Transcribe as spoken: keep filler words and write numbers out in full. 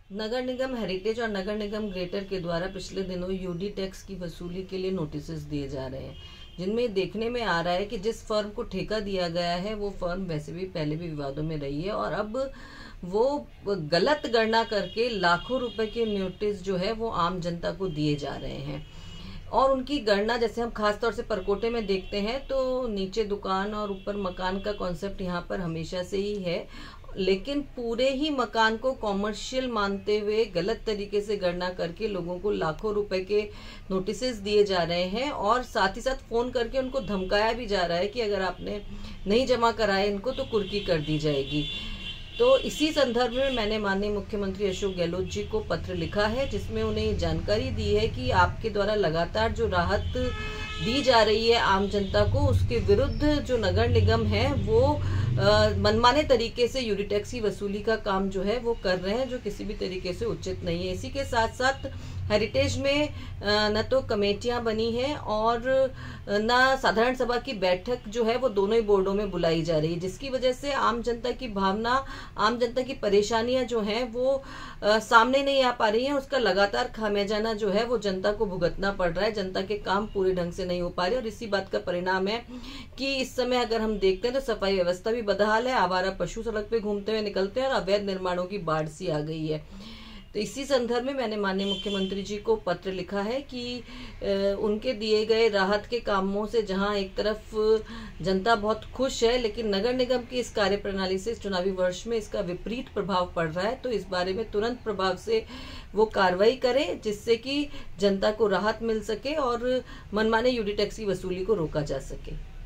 नगर निगम heritage और नगर निगम greater के द्वारा पिछले दिनों यूडी टैक्स की वसूली के लिए नोटिस दिए जा रहे हैं, जिनमें देखने में आ रहा है कि जिस फर्म को ठेका दिया गया है वो फर्म वैसे भी पहले भी विवादों में रही है और अब वो गलत गणना करके लाखों रुपए के नोटिस जो है वो आम जनता को दिए जा रहे हैं। और उनकी गणना जैसे हम खासतौर से परकोटे में देखते हैं तो नीचे दुकान और ऊपर मकान का कॉन्सेप्ट यहाँ पर हमेशा से ही है, लेकिन पूरे ही मकान को कॉमर्शियल मानते हुए गलत तरीके से गणना करके लोगों को लाखों रुपए के नोटिसेस दिए जा रहे हैं और साथ ही साथ फोन करके उनको धमकाया भी जा रहा है कि अगर आपने नहीं जमा कराए इनको तो कुर्की कर दी जाएगी। तो इसी संदर्भ में मैंने माननीय मुख्यमंत्री अशोक गहलोत जी को पत्र लिखा है, जिसमें उन्हें जानकारी दी है कि आपके द्वारा लगातार जो राहत दी जा रही है आम जनता को, उसके विरुद्ध जो नगर निगम है वो मनमाने तरीके से यूडी टैक्स की वसूली का काम जो है वो कर रहे हैं, जो किसी भी तरीके से उचित नहीं है। इसी के साथ साथ हेरिटेज में न तो कमेटियां बनी हैं और न साधारण सभा की बैठक जो है वो दोनों ही बोर्डों में बुलाई जा रही है, जिसकी वजह से आम जनता की भावना, आम जनता की परेशानियां जो हैं वो आ, सामने नहीं आ पा रही हैं। उसका लगातार खामियाजाना जो है वो जनता को भुगतना पड़ रहा है, जनता के काम पूरे ढंग से नहीं हो पा रहे और इसी बात का परिणाम है कि इस समय अगर हम देखते हैं तो सफाई व्यवस्था भी बदहाल है, आवारा पशु सड़क पे घूमते हुए निकलते हैं और अवैध निर्माणों की बाढ़ सी आ गई है। तो इसी संदर्भ में मैंने माननीय मुख्यमंत्री जी को पत्र लिखा है कि उनके दिए गए राहत के कामों से जहां एक तरफ जनता बहुत खुश है, लेकिन नगर निगम की इस कार्यप्रणाली से इस चुनावी वर्ष में इसका विपरीत प्रभाव पड़ रहा है, तो इस बारे में तुरंत प्रभाव से वो कार्रवाई करें जिससे कि जनता को राहत मिल सके और मनमाने यूडी टैक्स की वसूली को रोका जा सके।